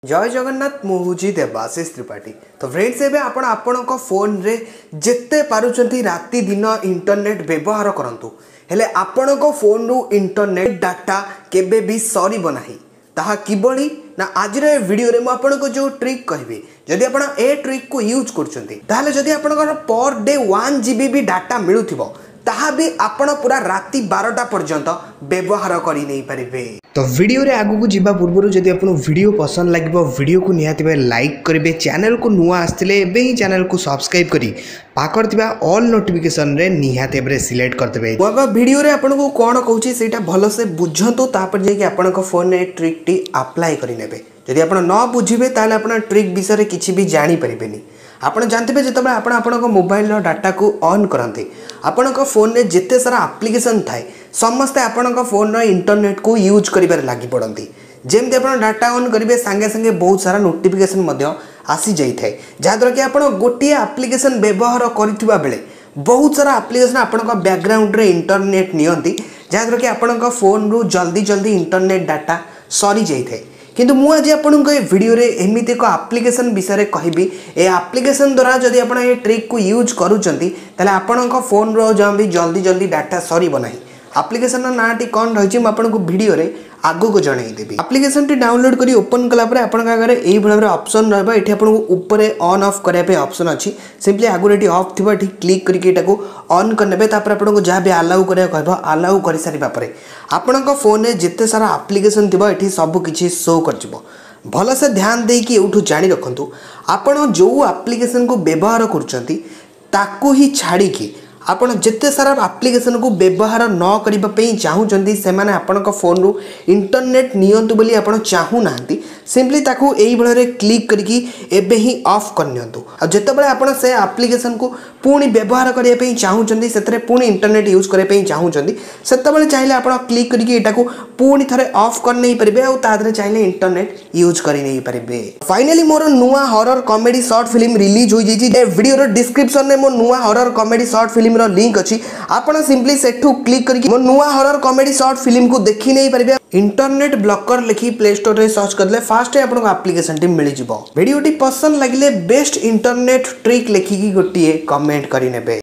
जय जगन्नाथ मुझे देवाशीष त्रिपाठी। तो फ्रेंड्स एबे आपण फोन रे जिते पारुचंती राति दिन इंटरनेट व्यवहार करंतु हेले आपण फोन रु इंटरनेट डाटा केबे भी सरीब नाही। ताहा किबळी ना आज वीडियो रे आपको जो ट्रिक कहबी जदि आपण ए ट्रिक को यूज करछंती ताहले जदि आपण पर डे 1 GB भी डाटा मिलुथिबो ताहा भी आपण पूरा राति 12टा पर्यंत व्यवहार करि नै परिबे। तो वीडियो रे आगु को जीवा पूर्व जदि आपन वीडियो पसंद लागिबो वीडियो को निहाती भाई लाइक करेंगे, चैनल को नुआ आसते एबे ही चैनल को सब्सक्राइब करी पाकर थिबा ऑल नोटिफिकेशन रे निहाती भाई सिलेक्ट करदेबे। बाबा वीडियो रे आपन को कोन कहूची सेटा भलो से बुझंतो तापर जे कि आपन को फोन रे ट्रिक टी अप्लाई करि नेबे। जदि आपन न बुझिबे ताले आपन ट्रिक विषय रे किछि भी जानि परिबेनी। आपन जानते जब आपन मोबाइल डाटा को ऑन करते आपण फोन रे जिते सारा एप्लिकेशन थाए समस्ते आपण फोन इंटरनेट को यूज करिबार लागि पड़ती। जेमती आप डाटा ऑन करेंगे सांगे सांगे बहुत सारा नोटिफिकेशन आसी जाए जहाँद्वारा कि आप गोटे एप्लिकेशन व्यवहार करथिबा बेले बहुत सारा एप्लिकेशन आपण बैकग्राउंड रे इंटरनेट नियंती जहाँद्वारा कि आपण फोन रु जल्दी जल्दी इंटरनेट डाटा सरी जाए। किंतु मु आज आपन को वीडियो रे एमिति एक एप्लिकेशन विषय कहबी ए एप्लिकेशन द्वारा जदि आपण ए ट्रिक को यूज करूचंती ताले आपण फोन रो जल्दी जल्दी डाटा सरीब नाही। एप्लिकेशन नाटी कौन रही मुझे वीडियो रे आगो को जन देवी। एप्लिकेशन टी डाउनलोड करी ओपन कला परे आपण आगे एई भाबरे ऑप्शन रहबा एठी आपण ऊपर ऑन ऑफ करिया पे ऑप्शन अछि। सिंपली आगु रेडी ऑफ थिबा एठी क्लिक करके एटाको ऑन करनेबे तापर आपण को जहाँ भी अलाउ करिया कहबो अलाउ करि सारिबा परे आपण फोन रे जिते सारा एप्लिकेशन थिबा एठी सब किछि शो करजिवो। भल से ध्यान देकी एठू जानि रखंतु आपण जो एप्लिकेशन को व्यवहार करचंती ताकू ही छाड़ी की आपण जिते सारा एप्लिकेशन को व्यवहार न करिबा पई चाहूचंती से माने आपण फोन रु इंटरनेट नियंतु बोली आपण चाहू नांती सिंपली ताकू एई भळे क्लिक करके एबे ही ऑफ करनियंतु। आ जते बळे आपण से एप्लिकेशन को पुणी व्यवहार करिया पई चाहूचंती सेतरे पुणी इंटरनेट यूज करिया पई चाहूचंती सेते बळे चाहिले आपण क्लिक करके एटाको पुणी थरे ऑफ कर नै परिबे आ तादरे चाहिले इंटरनेट यूज करि नै परिबे। फाइनली मोर नुवा horror comedy short film release होई जेची ए वीडियो रो डिस्क्रिप्शन में मोर नुवा हॉरर कॉमेडी शॉर्ट फिल्म रो लिंक अछि आपण सिंपली सेठू क्लिक करके मोर नुवा हॉरर कॉमेडी शॉर्ट फिल्म को देखि नै परिबे। इंटरनेट ब्लॉकर लिखी प्ले स्टोर रे सर्च करले फास्ट आपन एप्लिकेशन टी मिल जिवो। वीडियो टी पसंद लागिले बेस्ट इंटरनेट ट्रिक लिखिकी गोटिए कमेंट करि नेबे।